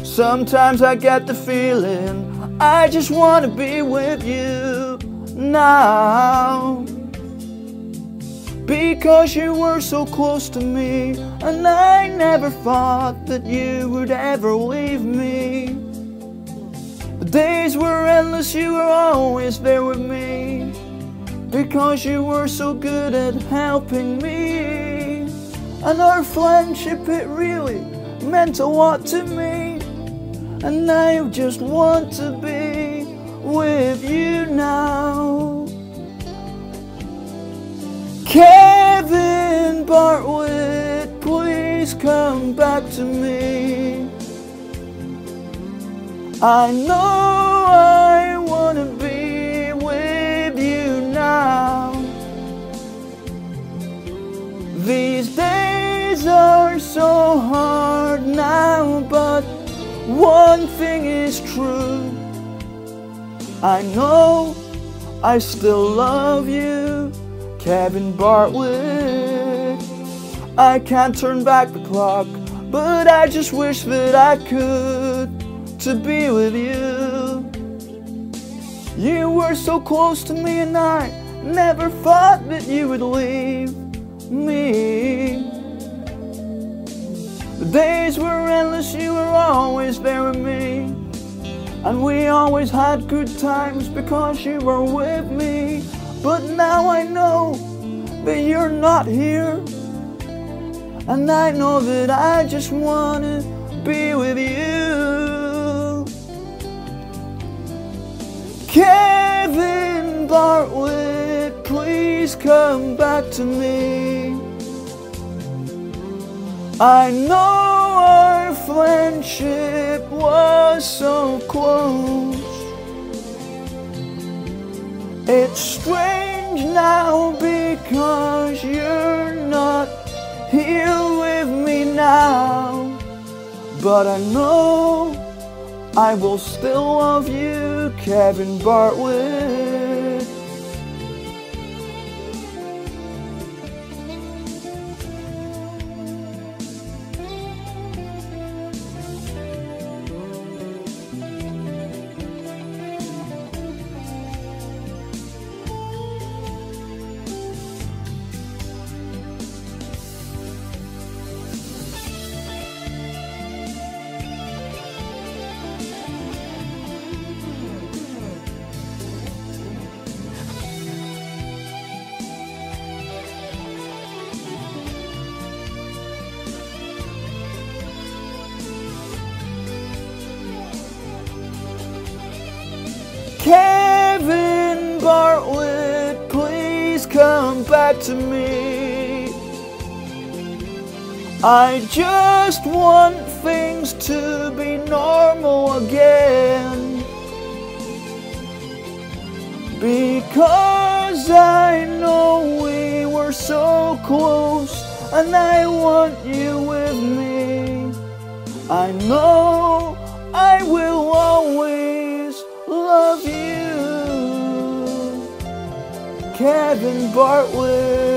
Sometimes I get the feeling I just wanna be with you now, because you were so close to me, and I never thought that you would ever leave me. The days were endless, you were always there with me, because you were so good at helping me. And our friendship, it really meant a lot to me, and I just want to be with you now. Kevin Bartlet, please come back to me. I know I want to be with you now. These days are so hard now, but one thing is true. I know I still love you, Kevin Bartlet. I can't turn back the clock, but I just wish that I could, to be with you. You were so close to me, and I never thought that you would leave me. The days were endless, you were always there with me, and we always had good times because you were with me. But now I know that you're not here, and I know that I just wanna be with you. Kevin Bartlet, please come back to me. I know our friendship was so close. It's strange now because you're not here with me now, but I know I will still love you, Kevin Bartlet. Kevin Bartlet, please come back to me. I just want things to be normal again, because I know we were so close, and I want you with me. I know I will always love you, Kevin Bartlet.